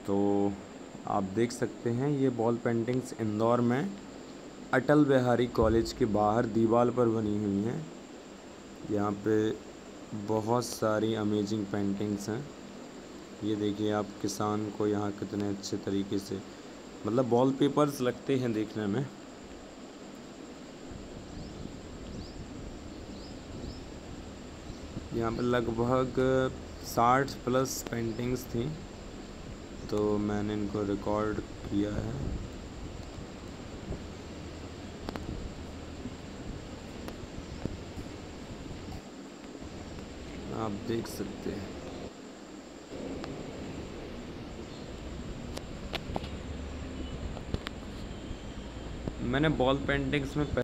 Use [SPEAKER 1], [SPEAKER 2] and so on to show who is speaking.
[SPEAKER 1] तो आप देख सकते हैं ये वॉल पेंटिंग्स इंदौर में अटल बिहारी कॉलेज के बाहर दीवार पर बनी हुई हैं। यहाँ पे बहुत सारी अमेजिंग पेंटिंग्स हैं। ये देखिए आप किसान को यहाँ कितने अच्छे तरीके से मतलब वॉलपेपर्स लगते हैं देखने में। यहाँ पे लगभग 60 प्लस पेंटिंग्स थी, तो मैंने इनको रिकॉर्ड किया है। आप देख सकते हैं। मैंने वॉल पेंटिंग्स में